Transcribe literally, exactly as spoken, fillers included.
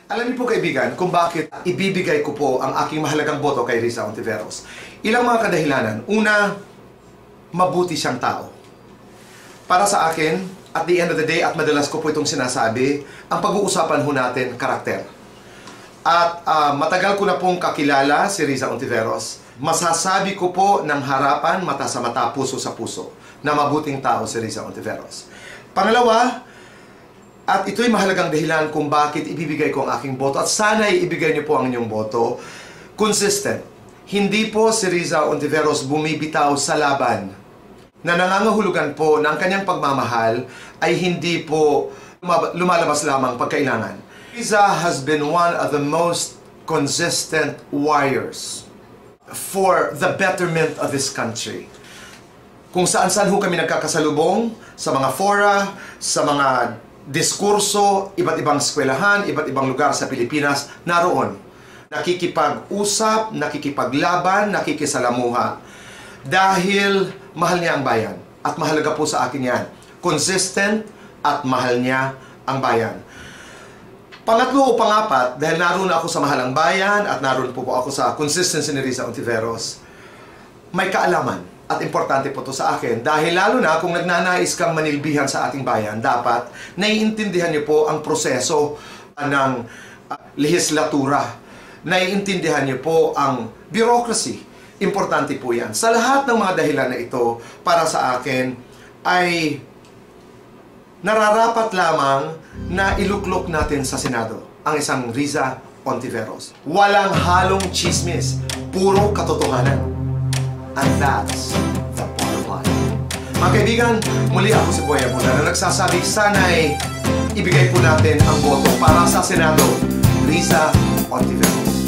Alam niyo po kaibigan kung bakit ibibigay ko po ang aking mahalagang boto kay Riza Ontiveros. Ilang mga kadahilanan. Una, mabuti siyang tao. Para sa akin, at the end of the day, at madalas ko po itong sinasabi, ang pag-uusapan ho natin, karakter. At uh, matagal ko na pong kakilala si Riza Ontiveros. Masasabi ko po ng harapan, mata sa mata, puso sa puso, na mabuting tao si Riza Ontiveros. Pangalawa, at ito'y mahalagang dahilan kung bakit ibibigay ko ang aking boto. At sana'y ibigay niyo po ang inyong boto. Consistent. Hindi po si Riza Ontiveros bumibitaw sa laban. Na nangangahulugan po na ang kanyang pagmamahal ay hindi po lumalabas lamang pagkailangan. Riza has been one of the most consistent warriors for the betterment of this country. Kung saan-saan ho kami nagkakasalubong, sa mga fora, sa mga diskurso, iba't ibang eskwelahan, iba't ibang lugar sa Pilipinas, naroon. Nakikipag-usap, nakikipaglaban, nakikisalamuha. Dahil mahal niya ang bayan. At mahalaga po sa akin yan. Consistent at mahal niya ang bayan. Pangatlo o pangapat, dahil naroon ako sa mahalang bayan at naroon po po ako sa consistency ni Riza Ontiveros, may kaalaman. At importante po ito sa akin dahil lalo na kung nagnanais kang manilbihan sa ating bayan, dapat naiintindihan niyo po ang proseso ng uh, lehislatura. Naiintindihan niyo po ang bureaucracy. Importante po yan. Sa lahat ng mga dahilan na ito, para sa akin, ay nararapat lamang na iluklok natin sa Senado ang isang Riza Ontiveros. Walang halong chismis, puro katotohanan. And that's the bottom line. Mga kaibigan, muli ako si Boy Abuna na nagsasabi sana'y ibigay po natin ang boto para sa Senado, Riza Ontiveros.